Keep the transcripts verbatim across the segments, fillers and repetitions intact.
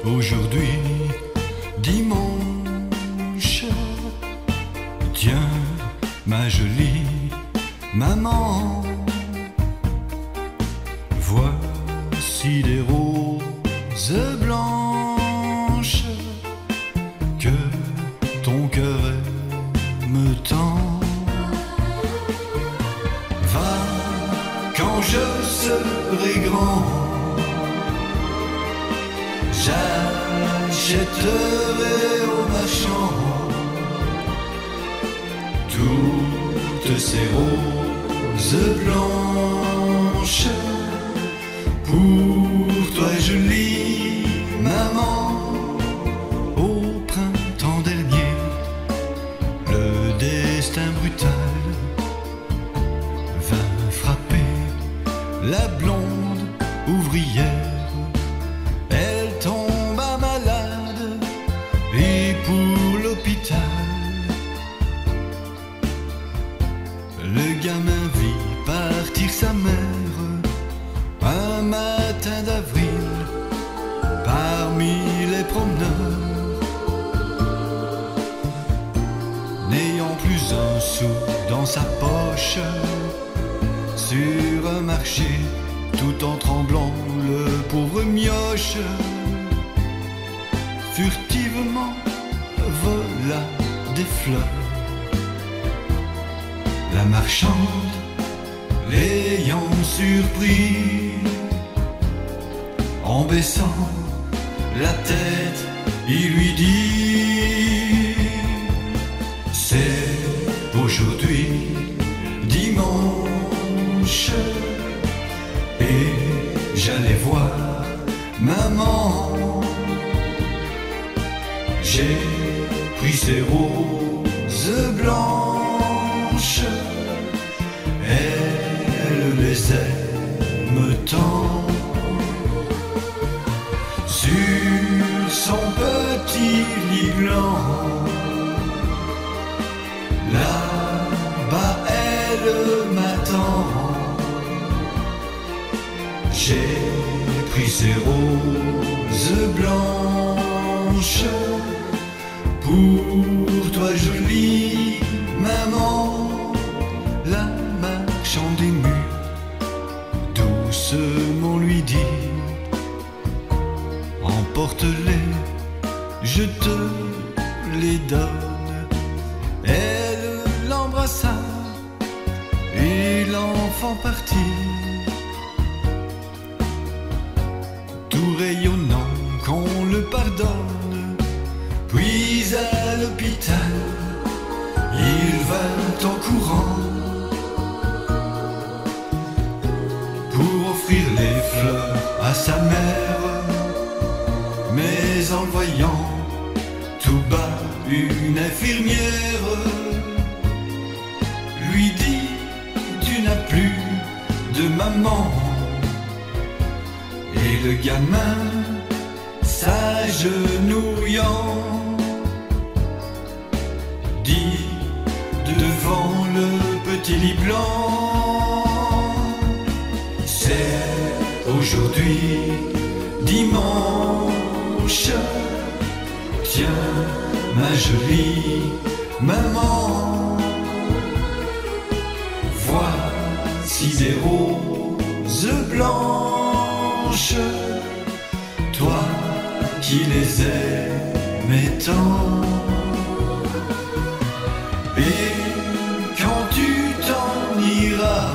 aujourd'hui, dimanche. Tiens, ma jolie maman, voici des roses blanches que ton cœur aime tant. Va, quand je serai grand, j'achèterai au marchand toutes ces roses blanches pour toi, jolie maman. Au printemps dernier, le destin brutal vint frapper la blonde ouvrière. Elle tomba malade et pour l'hôpital. Le gamin vit partir sa mère un matin d'avril parmi les promeneurs. N'ayant plus un sou dans sa poche, sur un marché, tout en tremblant, le pauvre mioche furtivement vola des fleurs. La marchande, l'ayant surpris, en baissant la tête, il lui dit: c'est aujourd'hui dimanche et j'allais voir maman. J'ai pris ces roses blanches, elle les aime tant. Sur son petit lit blanc, là-bas elle m'attend. J'ai pris ces roses blanches pour toi, jolie maman. La marchande émue doucement lui dit: emporte-les, je te les donne. Elle l'embrassa et l'enfant partit, tout rayonnant qu'on le pardonne. Puis à l'hôpital, il vint en courant pour offrir les fleurs à sa mère. Mais en le voyant tout bas, une infirmière lui dit: tu n'as plus de maman. Et le gamin, s'agenouillant, dit devant le petit lit blanc: c'est aujourd'hui dimanche. Tiens, ma jolie maman, voici des roses blanches, toi qui les aimais tant. Et quand tu t'en iras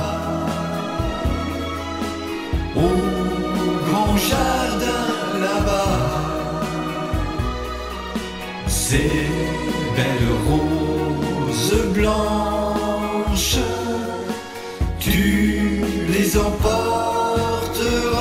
au grand jardin là-bas, ces belles roses blanches, tu les emporteras.